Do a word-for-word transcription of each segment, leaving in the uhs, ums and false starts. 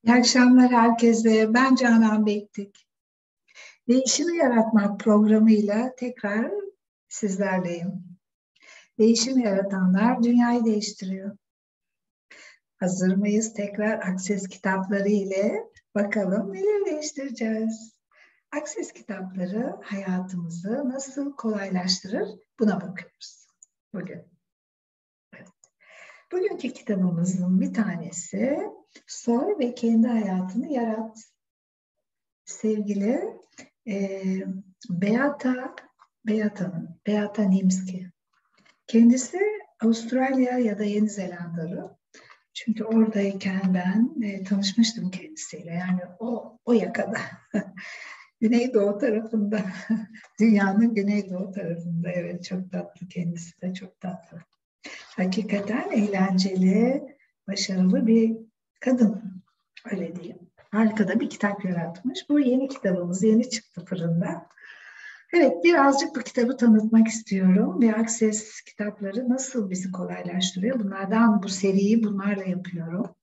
İyi akşamlar herkese. Ben Canan Bektik. Değişimi Yaratmak programıyla tekrar sizlerleyim. Değişim yaratanlar dünyayı değiştiriyor. Hazır mıyız? Tekrar Akses kitapları ile bakalım neler değiştireceğiz. Akses kitapları hayatımızı nasıl kolaylaştırır? Buna bakıyoruz bugün. Evet. Bugünkü kitabımızın bir tanesi Soy ve Kendi Hayatını Yarat. Sevgili e, Beata, Beata'nın, Beata Nimski. Kendisi Avustralya ya da Yeni Zelandalı. Çünkü oradayken ben e, tanışmıştım kendisiyle. Yani o, o yakada. Güneydoğu tarafında. Dünyanın Güneydoğu tarafında. Evet, çok tatlı. Kendisi de çok tatlı. Hakikaten eğlenceli, başarılı bir kadın. Öyle diyeyim. Harika da bir kitap yaratmış. Bu yeni kitabımız, yeni çıktı fırında. Evet, birazcık bu kitabı tanıtmak istiyorum ve Akses kitapları nasıl bizi kolaylaştırıyor? Bunlardan, bu seriyi bunlarla yapıyorum.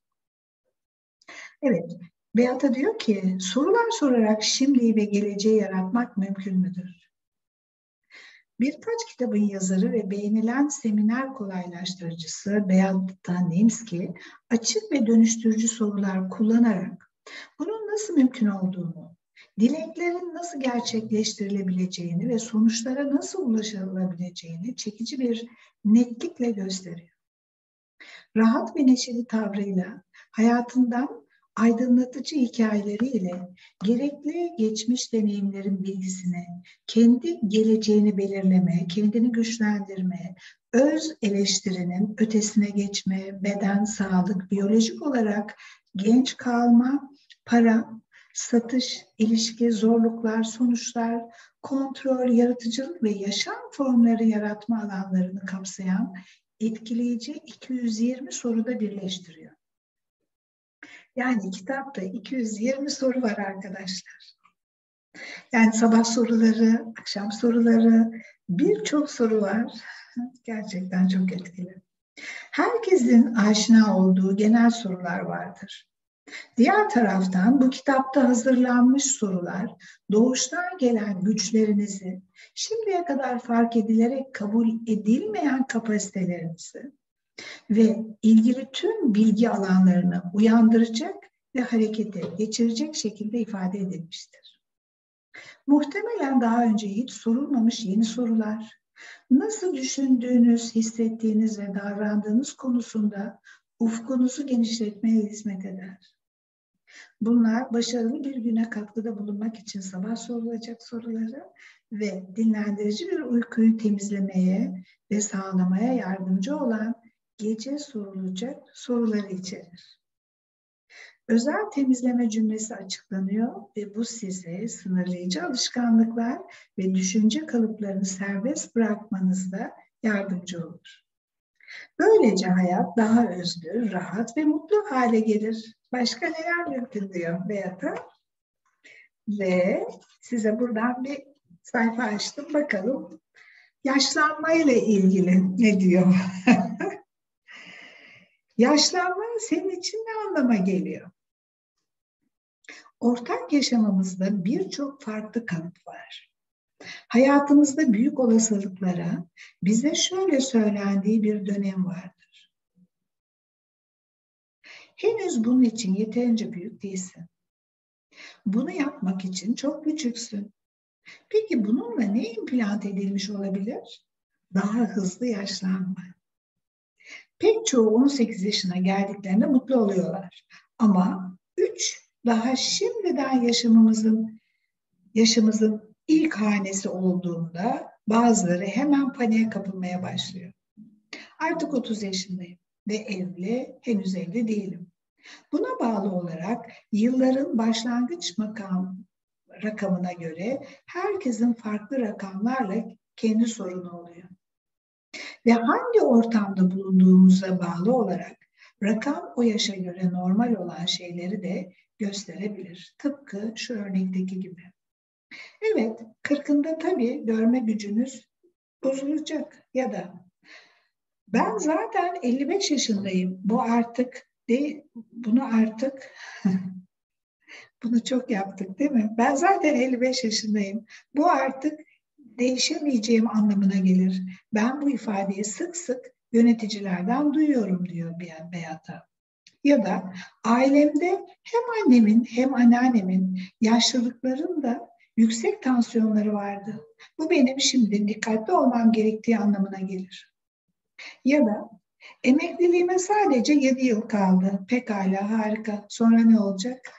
Evet, Beata diyor ki, sorular sorarak şimdiyi ve geleceği yaratmak mümkün müdür? Birkaç kitabın yazarı ve beğenilen seminer kolaylaştırıcısı Beata Nimski, açık ve dönüştürücü sorular kullanarak bunun nasıl mümkün olduğunu, dileklerin nasıl gerçekleştirilebileceğini ve sonuçlara nasıl ulaşılabileceğini çekici bir netlikle gösteriyor. Rahat ve neşeli tavrıyla, hayatından aydınlatıcı hikayeleriyle gerekli geçmiş deneyimlerin bilgisini, kendi geleceğini belirleme, kendini güçlendirme, öz eleştirinin ötesine geçme, beden, sağlık, biyolojik olarak genç kalma, para, satış, ilişki, zorluklar, sonuçlar, kontrol, yaratıcılık ve yaşam formları yaratma alanlarını kapsayan etkileyici iki yüz yirmi soruda birleştiriyor. Yani kitapta iki yüz yirmi soru var arkadaşlar. Yani sabah soruları, akşam soruları, birçok soru var. Gerçekten çok etkili. Herkesin aşina olduğu genel sorular vardır. Diğer taraftan bu kitapta hazırlanmış sorular, doğuştan gelen güçlerinizi, şimdiye kadar fark edilerek kabul edilmeyen kapasitelerinizi ve ilgili tüm bilgi alanlarını uyandıracak ve harekete geçirecek şekilde ifade edilmiştir. Muhtemelen daha önce hiç sorulmamış yeni sorular, nasıl düşündüğünüz, hissettiğiniz ve davrandığınız konusunda ufkunuzu genişletmeye hizmet eder. Bunlar başarılı bir güne katkıda bulunmak için sabah sorulacak soruları ve dinlendirici bir uykuyu temizlemeye ve sağlamaya yardımcı olan gece sorulacak soruları içerir. Özel temizleme cümlesi açıklanıyor ve bu size sınırlayıcı alışkanlıklar ve düşünce kalıplarını serbest bırakmanızda yardımcı olur. Böylece hayat daha özgür, rahat ve mutlu hale gelir. Başka neler mümkün diyor Beata. Ve size buradan bir sayfa açtım. Bakalım yaşlanmayla ilgili ne diyor? Yaşlanma senin için ne anlama geliyor? Ortak yaşamımızda birçok farklı kanıt var. Hayatımızda büyük olasılıklara bize şöyle söylendiği bir dönem vardır. Henüz bunun için yeterince büyük değilsin. Bunu yapmak için çok küçüksün. Peki bununla ne implant edilmiş olabilir? Daha hızlı yaşlanma. Pek çoğu on sekiz yaşına geldiklerinde mutlu oluyorlar. Ama üç daha şimdiden yaşamımızın yaşımızın ilk hanesi olduğunda bazıları hemen paniğe kapılmaya başlıyor. Artık otuz yaşındayım ve evli, henüz evli değilim. Buna bağlı olarak yılların başlangıç makam rakamına göre herkesin farklı rakamlarla kendi sorunu oluyor. Ve hangi ortamda bulunduğumuza bağlı olarak rakam o yaşa göre normal olan şeyleri de gösterebilir. Tıpkı şu örnekteki gibi. Evet, kırkında tabii görme gücünüz bozulacak ya da ben zaten elli beş yaşındayım. Bu artık De, bunu artık bunu çok yaptık değil mi? Ben zaten elli beş yaşındayım. Bu artık değişemeyeceğim anlamına gelir. Ben bu ifadeyi sık sık yöneticilerden duyuyorum diyor Beata. Ya da ailemde hem annemin hem anneannemin yaşlılıklarında yüksek tansiyonları vardı. Bu benim şimdi dikkatli olmam gerektiği anlamına gelir. Ya da emekliliğime sadece yedi yıl kaldı. Pekala, harika. Sonra ne olacak?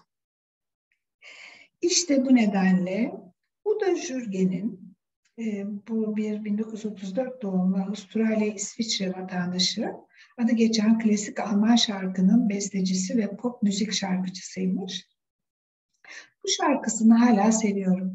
İşte bu nedenle Uda Jürgen'in e, bu bir bin dokuz yüz otuz dört doğumlu Avustralya İsviçre vatandaşı, adı geçen klasik Alman şarkının bestecisi ve pop müzik şarkıcısıymış. Bu şarkısını hala seviyorum.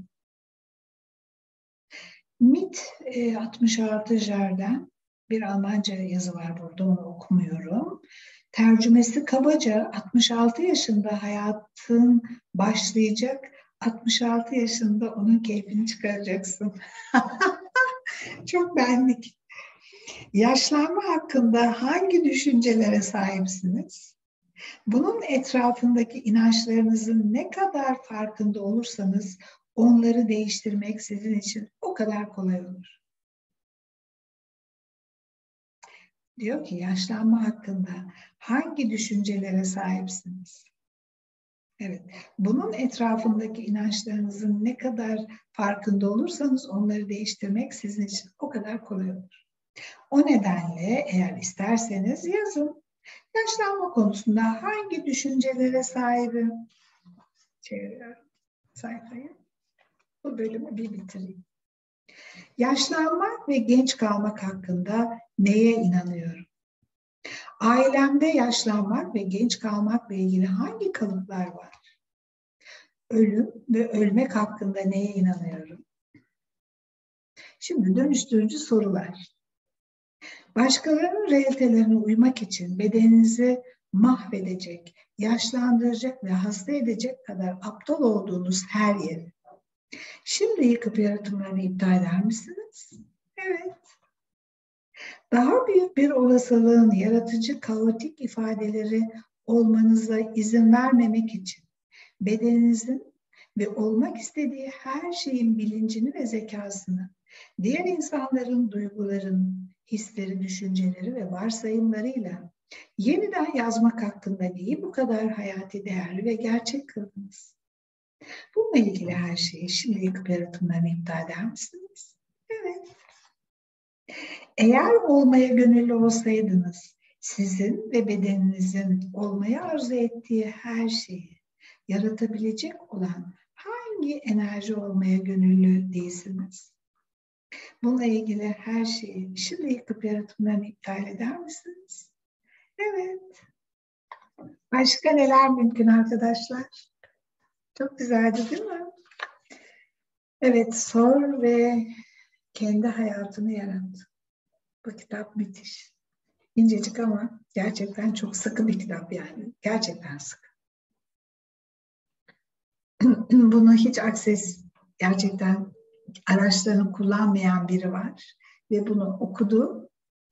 Mit e, altmış altı Jarden bir Almanca yazı var burada, onu okumuyorum. Tercümesi kabaca altmış altı yaşında hayatın başlayacak, altmış altı yaşında onun keyfini çıkaracaksın. Çok benlik. Yaşlanma hakkında hangi düşüncelere sahipsiniz? Bunun etrafındaki inançlarınızın ne kadar farkında olursanız onları değiştirmek sizin için o kadar kolay olur. Diyor ki yaşlanma hakkında hangi düşüncelere sahipsiniz? Evet, bunun etrafındaki inançlarınızın ne kadar farkında olursanız onları değiştirmek sizin için o kadar kolay olur. O nedenle eğer isterseniz yazın. Yaşlanma konusunda hangi düşüncelere sahibim? Çeviriyorum sayfayı. Bu bölümü bir bitireyim. Yaşlanmak ve genç kalmak hakkında neye inanıyorum? Ailemde yaşlanmak ve genç kalmakla ilgili hangi kalıplar var? Ölüm ve ölmek hakkında neye inanıyorum? Şimdi dönüştürücü sorular. Başkalarının realitelerine uymak için bedeninizi mahvedecek, yaşlandıracak ve hasta edecek kadar aptal olduğunuz her yeri şimdi yıkıp yaratımlarını iptal eder misiniz? Evet. Daha büyük bir olasılığın yaratıcı, kaotik ifadeleri olmanıza izin vermemek için bedeninizin ve olmak istediği her şeyin bilincini ve zekasını, diğer insanların duyguların, hisleri, düşünceleri ve varsayımlarıyla yeniden yazmak hakkında neyi bu kadar hayati, değerli ve gerçek kıldınız? Bununla ilgili her şeyi şimdi yıkıp yaratımlarını iptal eder misiniz? Evet. Eğer olmaya gönüllü olsaydınız, sizin ve bedeninizin olmaya arzu ettiği her şeyi yaratabilecek olan hangi enerji olmaya gönüllü değilsiniz? Bununla ilgili her şeyi şimdi yıkıp yaratımlarını iptal eder misiniz? Evet. Başka neler mümkün arkadaşlar? Çok güzeldi değil mi? Evet, sor ve kendi hayatını yarat. Bu kitap müthiş. İncecik ama gerçekten çok sıkı bir kitap yani. Gerçekten sıkı. Bunu hiç akses, gerçekten araçlarını kullanmayan biri var. Ve bunu okudu.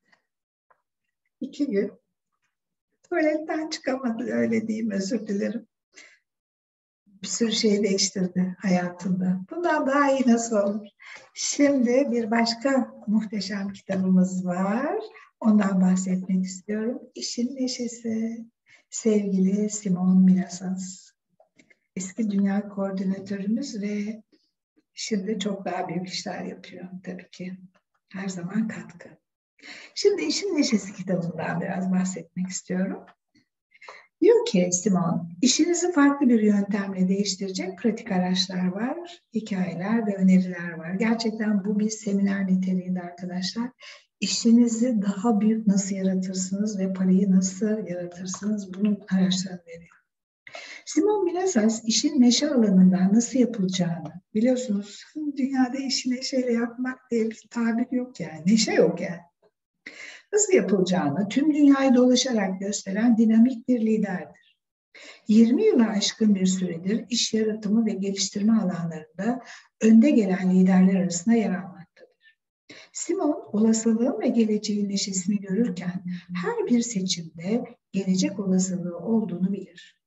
İki gün. Tuvaletten çıkamadı, öyle diyeyim, özür dilerim. Bir sürü şey değiştirdi hayatında. Bundan daha iyi nasıl olur? Şimdi bir başka muhteşem kitabımız var. Ondan bahsetmek istiyorum. İşin Neşesi. Sevgili Simon Milasas. Eski dünya koordinatörümüz ve şimdi çok daha büyük işler yapıyor tabii ki. Her zaman katkı. Şimdi İşin Neşesi kitabından biraz bahsetmek istiyorum. Diyor ki Simon, işinizi farklı bir yöntemle değiştirecek pratik araçlar var, hikayeler ve öneriler var. Gerçekten bu bir seminer niteliğinde arkadaşlar. İşinizi daha büyük nasıl yaratırsınız ve parayı nasıl yaratırsınız, bunun araçlarını veriyor. Simon Milasas işin neşe alanından nasıl yapılacağını, biliyorsunuz dünyada işi neşeyle yapmak diye bir tabir yok yani, neşe yok yani. Nasıl yapılacağını tüm dünyayı dolaşarak gösteren dinamik bir liderdir. yirmi yılı aşkın bir süredir iş yaratımı ve geliştirme alanlarında önde gelen liderler arasında yer almaktadır. Simon, olasılığın ve geleceğin neşesini görürken her bir seçimde gelecek olasılığı olduğunu bilir.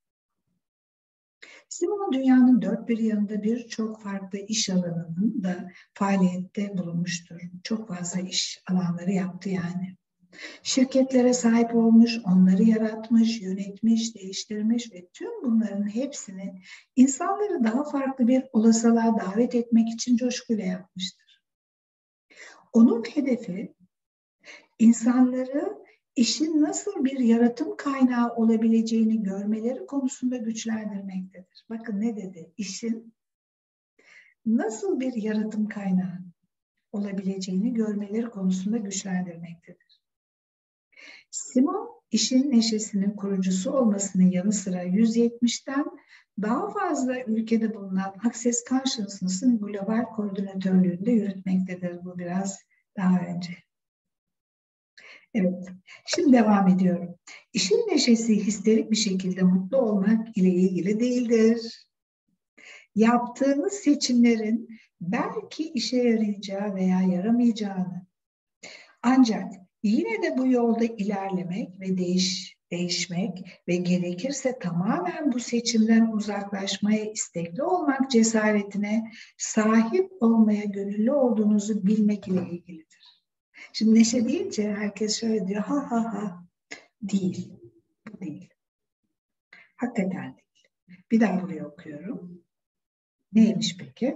Simon dünyanın dört bir yanında birçok farklı iş alanının da faaliyette bulunmuştur. Çok fazla iş alanları yaptı yani. Şirketlere sahip olmuş, onları yaratmış, yönetmiş, değiştirmiş ve tüm bunların hepsini insanları daha farklı bir olasılığa davet etmek için coşkuyla yapmıştır. Onun hedefi insanları işin nasıl bir yaratım kaynağı olabileceğini görmeleri konusunda güçlendirmektedir. Bakın ne dedi? İşin nasıl bir yaratım kaynağı olabileceğini görmeleri konusunda güçlendirmektedir. Simon, işin neşesinin kurucusu olmasının yanı sıra yüz yetmişten daha fazla ülkede bulunan Access Consciousness'ın global koordinatörlüğünde yürütmektedir. Bu biraz daha önce. Evet, şimdi devam ediyorum. İşin neşesi histerik bir şekilde mutlu olmak ile ilgili değildir. Yaptığınız seçimlerin belki işe yarayacağı veya yaramayacağını, ancak yine de bu yolda ilerlemek ve değiş, değişmek ve gerekirse tamamen bu seçimden uzaklaşmaya istekli olmak cesaretine sahip olmaya gönüllü olduğunuzu bilmek ile ilgilidir. Şimdi neşe deyince herkes şöyle diyor, ha ha ha. Değil, bu değil. Hakikaten değil. Bir daha buraya okuyorum. Neymiş peki?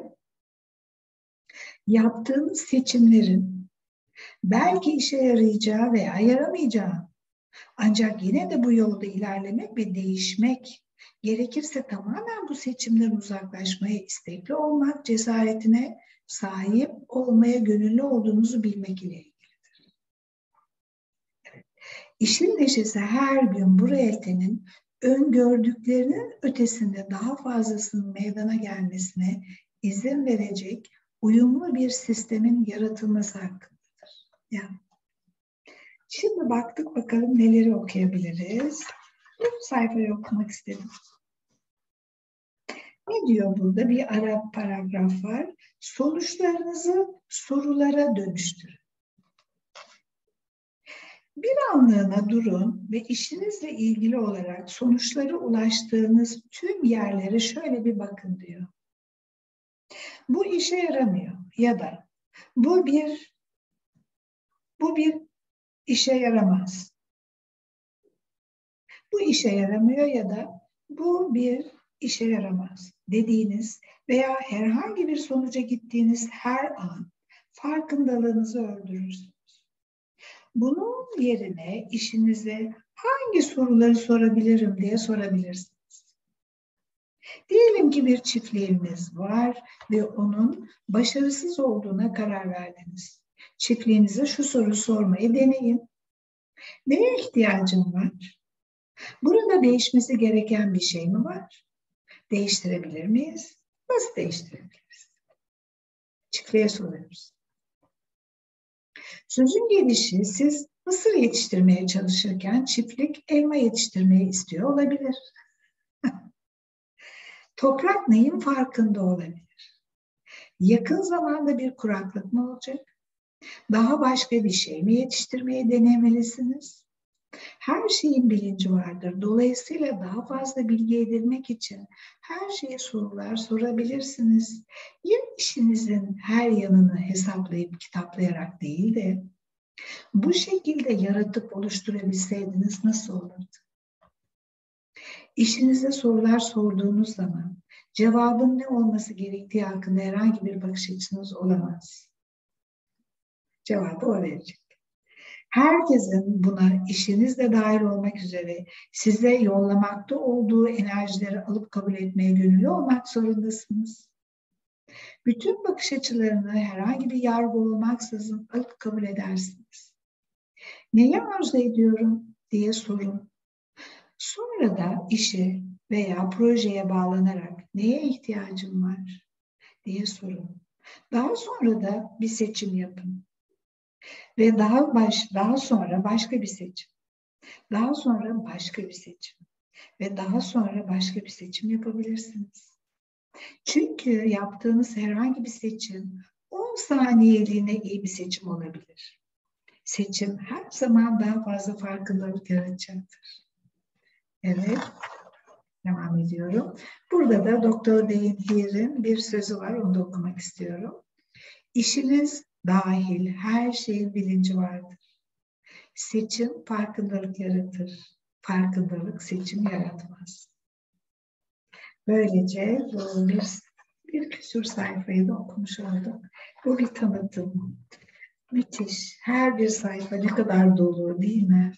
Yaptığınız seçimlerin belki işe yarayacağı veya yaramayacağı, ancak yine de bu yolda ilerlemek ve değişmek, gerekirse tamamen bu seçimden uzaklaşmaya istekli olmak cesaretine sahip olmaya gönüllü olduğunuzu bilmek ile ilgilidir. Evet. İşin neşesi her gün bu realitenin öngördüklerinin ötesinde daha fazlasının meydana gelmesine izin verecek uyumlu bir sistemin yaratılması hakkındadır. Yani. Şimdi baktık bakalım neleri okuyabiliriz. Bu sayfayı okumak istedim. Ne diyor burada? Bir ara paragraf var. Sonuçlarınızı sorulara dönüştürün. Bir anlığına durun ve işinizle ilgili olarak sonuçlara ulaştığınız tüm yerlere şöyle bir bakın diyor. Bu işe yaramıyor ya da bu bir bu bir işe yaramaz. Bu işe yaramıyor ya da bu bir işe yaramaz dediğiniz veya herhangi bir sonuca gittiğiniz her an farkındalığınızı öldürürsünüz. Bunun yerine işinize hangi soruları sorabilirim diye sorabilirsiniz. Diyelim ki bir çiftliğiniz var ve onun başarısız olduğuna karar verdiniz. Çiftliğinize şu soru sormayı deneyin. Neye ihtiyacım var? Burada değişmesi gereken bir şey mi var? Değiştirebilir miyiz? Nasıl değiştirebiliriz? Çiftliğe soruyoruz. Sözün gelişi, siz mısır yetiştirmeye çalışırken çiftlik elma yetiştirmeyi istiyor olabilir. Toprak neyin farkında olabilir? Yakın zamanda bir kuraklık mı olacak? Daha başka bir şey mi yetiştirmeyi denemelisiniz? Her şeyin bilinci vardır. Dolayısıyla daha fazla bilgi edinmek için her şeye sorular sorabilirsiniz. Ya işinizin her yanını hesaplayıp kitaplayarak değil de bu şekilde yaratıp oluşturabilseydiniz nasıl olurdu? İşinize sorular sorduğunuz zaman cevabın ne olması gerektiği hakkında herhangi bir bakış açınız olamaz. Cevabı o verecek. Herkesin buna işinizle dahil olmak üzere size yollamakta olduğu enerjileri alıp kabul etmeye gönüllü olmak zorundasınız. Bütün bakış açılarını herhangi bir yargı olmaksızın alıp kabul edersiniz. Neyi arzu ediyorum diye sorun. Sonra da işe veya projeye bağlanarak neye ihtiyacım var diye sorun. Daha sonra da bir seçim yapın. Ve daha baş, daha sonra başka bir seçim. Daha sonra başka bir seçim. Ve daha sonra başka bir seçim yapabilirsiniz. Çünkü yaptığınız herhangi bir seçim on saniyeliğine iyi bir seçim olabilir. Seçim her zaman daha fazla farkındalık yaratacaktır. Evet, devam ediyorum. Burada da Doktor Dain Heer'in bir sözü var, onu da okumak istiyorum. İşiniz dahil her şeyin bilinci vardır. Seçim farkındalık yaratır. Farkındalık seçim yaratmaz. Böylece bu bir, bir küsur sayfayı da okumuş olduk. Bu bir tanıtım. Müthiş. Her bir sayfa ne kadar dolu, değil mi?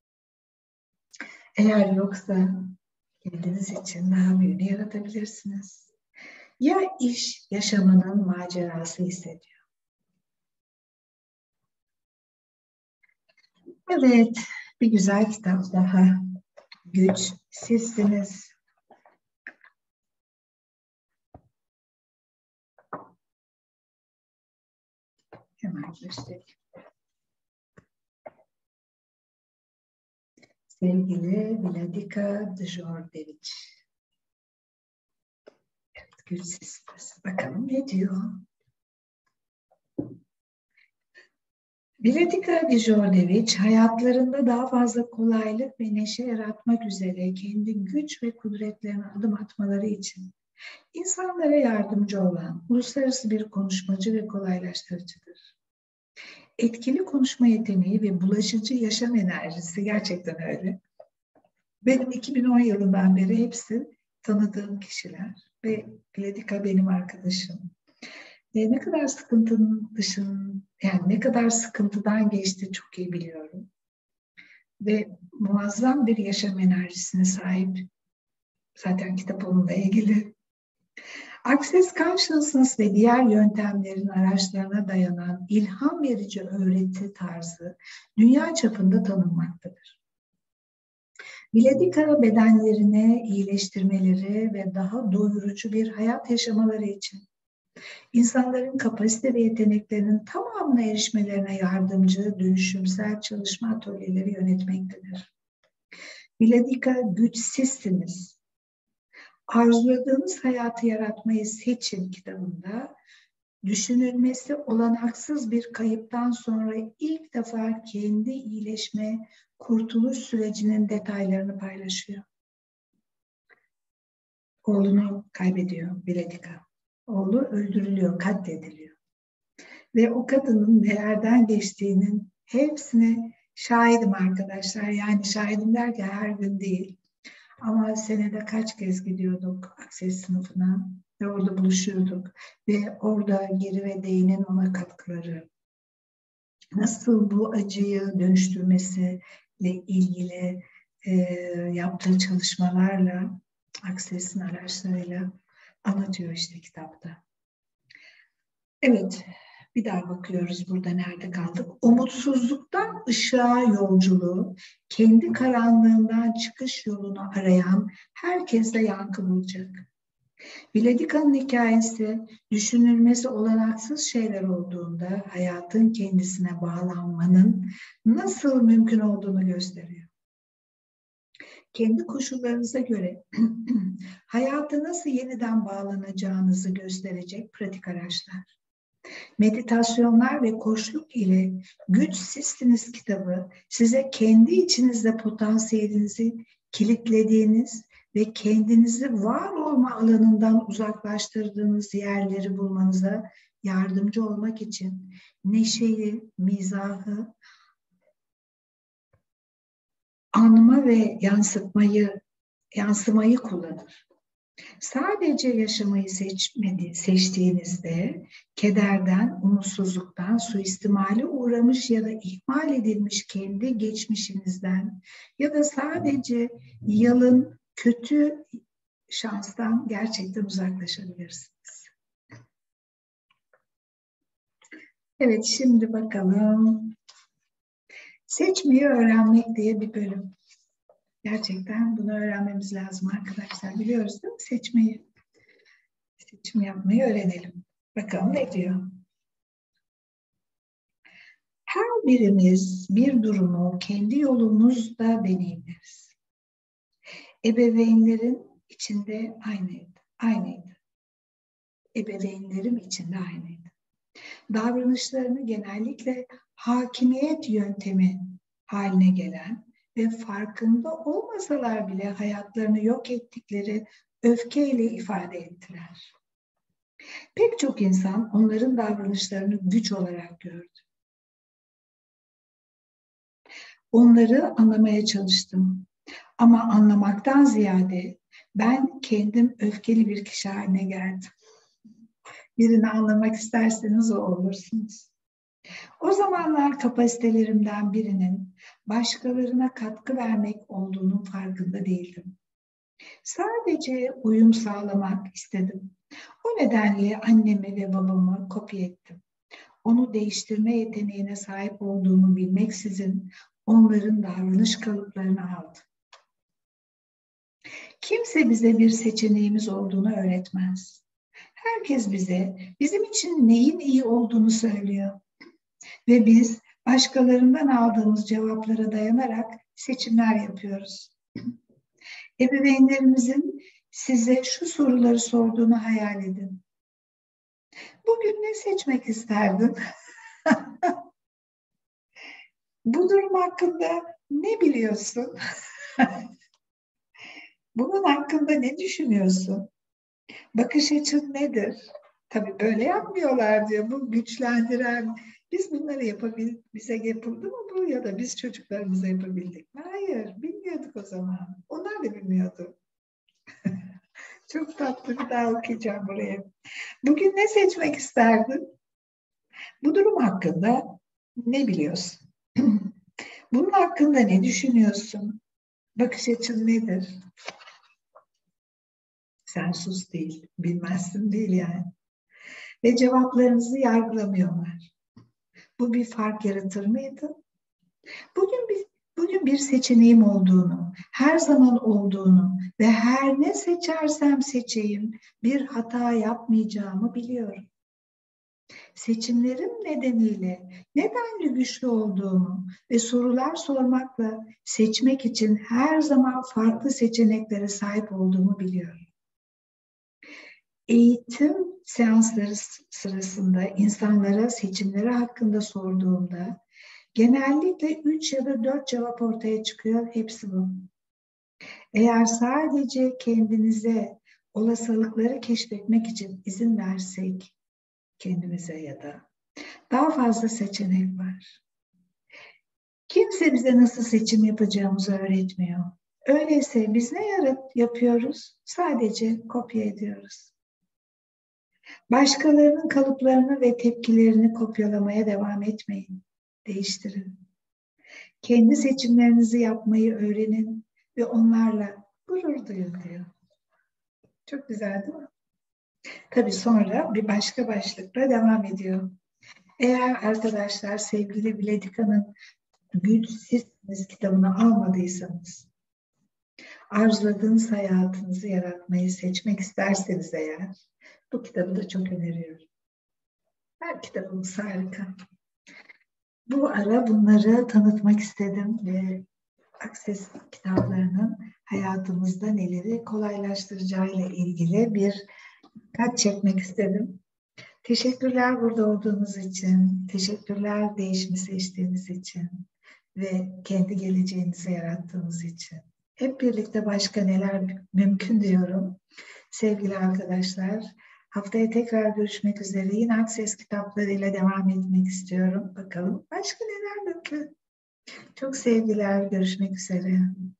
Eğer yoksa kendiniz için daha büyüğünü yaratabilirsiniz. Ya iş yaşamının macerası hissediyor. Evet, bir güzel kitap daha. Güç sizsiniz. Hemen göstereyim. Sevgili Vladika Djordjevic. Evet, güç sizsiniz. Bakalım ne diyor? Vladika Djordjevic hayatlarında daha fazla kolaylık ve neşe yaratmak üzere kendi güç ve kudretlerine adım atmaları için insanlara yardımcı olan uluslararası bir konuşmacı ve kolaylaştırıcıdır. Etkili konuşma yeteneği ve bulaşıcı yaşam enerjisi gerçekten öyle. Benim iki bin on yılından beri hepsi tanıdığım kişiler ve Vladika benim arkadaşım. E, ne kadar sıkıntının dışın, yani ne kadar sıkıntıdan geçti çok iyi biliyorum. Ve muazzam bir yaşam enerjisine sahip. Zaten kitap onunla ilgili. Access Consciousness ve diğer yöntemlerin araçlarına dayanan ilham verici öğreti tarzı dünya çapında tanınmaktadır. Vladika bedenlerine iyileştirmeleri ve daha doyurucu bir hayat yaşamaları için insanların kapasite ve yeteneklerinin tamamına erişmelerine yardımcı dönüşümsel çalışma atölyeleri yönetmektedir. Vladika güç sizsiniz. Arzuladığınız hayatı yaratmayı seçin kitabında düşünülmesi olanaksız bir kayıptan sonra ilk defa kendi iyileşme, kurtuluş sürecinin detaylarını paylaşıyor. Oğlunu kaybediyor Vladika. Oğlu öldürülüyor, katlediliyor. Ve o kadının nelerden geçtiğinin hepsine şahidim arkadaşlar. Yani şahidim derken her gün değil. Ama senede kaç kez gidiyorduk Access sınıfına ve orada buluşuyorduk. Ve orada Geri ve Dain'in ona katkıları, nasıl bu acıyı dönüştürmesiyle ilgili e, yaptığı çalışmalarla, Access'in araçlarıyla anlatıyor işte kitapta. Evet, bir daha bakıyoruz burada nerede kaldık. Umutsuzluktan ışığa yolculuğu, kendi karanlığından çıkış yolunu arayan herkeste yankı bulacak. Vladika'nın hikayesi düşünülmesi olanaksız şeyler olduğunda hayatın kendisine bağlanmanın nasıl mümkün olduğunu gösteriyor. Kendi koşullarınıza göre hayata nasıl yeniden bağlanacağınızı gösterecek pratik araçlar. Meditasyonlar ve koçluk ile Güç Sizsiniz kitabı size kendi içinizde potansiyelinizi kilitlediğiniz ve kendinizi var olma alanından uzaklaştırdığınız yerleri bulmanıza yardımcı olmak için neşeyi, mizahı, anma ve yansıtmayı, yansımayı kullanır. Sadece yaşamayı seçmedi, seçtiğinizde kederden, umutsuzluktan, suistimale uğramış ya da ihmal edilmiş kendi geçmişinizden ya da sadece yalın, kötü şanstan gerçekten uzaklaşabilirsiniz. Evet, şimdi bakalım. Seçmeyi öğrenmek diye bir bölüm. Gerçekten bunu öğrenmemiz lazım arkadaşlar. Biliyoruz değil mi? Seçmeyi. Seçim yapmayı öğrenelim. Bakalım ne diyor? Her birimiz bir durumu kendi yolumuzda deneyimleriz. Ebeveynlerin içinde aynıydı. Aynıydı. Ebeveynlerim içinde aynıydı. Davranışlarını genellikle hakimiyet yöntemi haline gelen ve farkında olmasalar bile hayatlarını yok ettikleri öfkeyle ifade ettiler. Pek çok insan onların davranışlarını güç olarak gördü. Onları anlamaya çalıştım. Ama anlamaktan ziyade ben kendim öfkeli bir kişi haline geldim. Birini anlamak isterseniz o olursunuz. O zamanlar kapasitelerimden birinin başkalarına katkı vermek olduğunun farkında değildim. Sadece uyum sağlamak istedim. O nedenle annemi ve babamı kopya ettim. Onu değiştirme yeteneğine sahip olduğumu bilmeksizin onların davranış kalıplarını aldım. Kimse bize bir seçeneğimiz olduğunu öğretmez. Herkes bize bizim için neyin iyi olduğunu söylüyor. Ve biz başkalarından aldığımız cevaplara dayanarak seçimler yapıyoruz. Ebeveynlerimizin size şu soruları sorduğunu hayal edin. Bugün ne seçmek isterdin? Bu durum hakkında ne biliyorsun? Bunun hakkında ne düşünüyorsun? Bakış açın nedir? Tabii böyle yapmıyorlar diyor. Bu güçlendiren, biz bunları yapabildik, bize yapıldı mı bu ya da biz çocuklarımıza yapabildik mi? Hayır, bilmiyorduk o zaman. Onlar da bilmiyordu. Çok tatlı, bir daha okuyacağım buraya. Bugün ne seçmek isterdin? Bu durum hakkında ne biliyorsun? Bunun hakkında ne düşünüyorsun? Bakış açın nedir? Sen sus değil, bilmezsin değil yani. Ve cevaplarınızı yargılamıyorlar. Bu bir fark yaratır mıydı? Bugün bir, bugün bir seçeneğim olduğunu, her zaman olduğunu ve her ne seçersem seçeyim bir hata yapmayacağımı biliyorum. Seçimlerim nedeniyle nedenli güçlü olduğumu ve sorular sormakla seçmek için her zaman farklı seçeneklere sahip olduğumu biliyorum. Eğitim seansları sırasında insanlara seçimleri hakkında sorduğumda genellikle üç ya da dört cevap ortaya çıkıyor. Hepsi bu. Eğer sadece kendinize olasılıkları keşfetmek için izin versek kendimize ya da daha fazla seçenek var. Kimse bize nasıl seçim yapacağımızı öğretmiyor. Öyleyse biz ne yapıyoruz? Sadece kopya ediyoruz. Başkalarının kalıplarını ve tepkilerini kopyalamaya devam etmeyin. Değiştirin. Kendi seçimlerinizi yapmayı öğrenin ve onlarla gurur duyun diyor. Çok güzel değil mi? Tabii sonra bir başka başlıkla devam ediyor. Eğer arkadaşlar sevgili Biledika'nın Güç Sizsiniz kitabını almadıysanız, arzuladığınız hayatınızı yaratmayı seçmek isterseniz eğer, bu kitabı da çok öneriyorum. Her kitabımız harika. Bu ara bunları tanıtmak istedim ve Access kitaplarının hayatımızda neleri kolaylaştıracağıyla ilgili bir dikkat çekmek istedim. Teşekkürler burada olduğunuz için, teşekkürler değişimi seçtiğiniz için ve kendi geleceğinizi yarattığınız için. Hep birlikte başka neler mümkün diyorum. Sevgili arkadaşlar, haftaya tekrar görüşmek üzere. Yine Access kitaplarıyla devam etmek istiyorum. Bakalım başka neler mümkün. Çok sevgiler, görüşmek üzere.